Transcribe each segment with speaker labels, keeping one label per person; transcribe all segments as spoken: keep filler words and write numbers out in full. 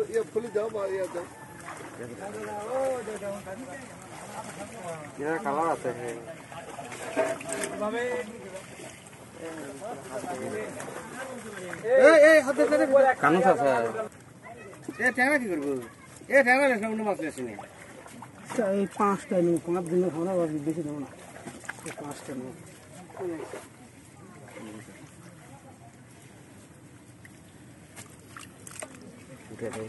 Speaker 1: ये फुली जाओ बाहर ये जाओ ये कलर आते हैं ए ए हाथ दे दे कानून सा सा ए ठेंगा की करबो ए ठेंगा ले सामने मास लेसिने এই পাঁচটা নি পাঁচ দিন খাওয়া আর বেশি দাও না এই পাঁচটা নি উঠে দেখে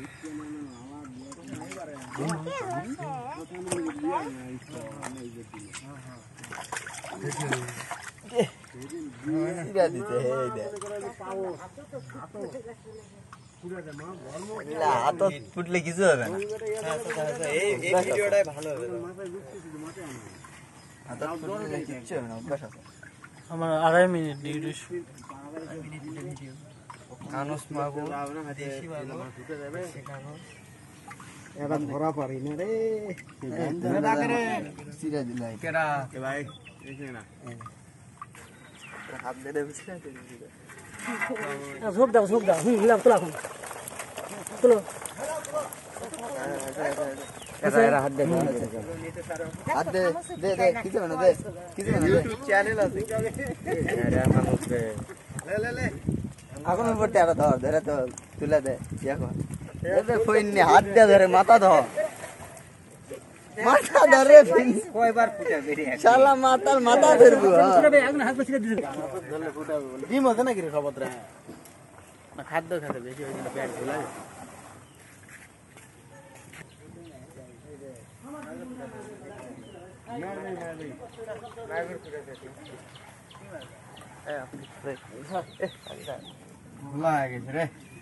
Speaker 1: সিরা দিতে হে দে না হাত ফুটলে কিছু হবে না এই এই ভিডিওটাই ভালো হবে হাত ফুটলে কিছু হবে না অভ্যাস আছে আমার আড়াই মিনিট ডিউটি আড়াই মিনিটের ভিডিও কানস মাগো দেশি মাগো ঢুকে যাবে সেখানে এটা ধরা পারি না রে ধরা করে সিরা দিলাই কেডা কে ভাই এসে না হাত দে দে বুঝছ না ঝোপ দাও ঝোপ দাও হুম লাভ তোলা এখন চলো এরা এরা হাত দে হাত দে দে দে কিছু না দে কিছু না ইউটিউব চ্যানেল আছে আরে মানুষ রে লে লে লে এখন উপরতে আবার ধর ধরে তো তুলে দে দেখো এতে ফইনি হাত দে ধরে মাথা ধর মাথা ধরে ফিন কয়বার ফুটা বেরিয়ে শালা মাথার মাথা ধরবো বে এখন হাত বসিয়ে দিছে ধরলে ফুটাবে বলে ডিম আছে নাকি রে খবর রে না খাদ্য খাতে বেশি হই না পেট ঝোলা না না না ভাই ড্রাইভার ফুটা আছে এ আপনি এ ভুলা গেছে রে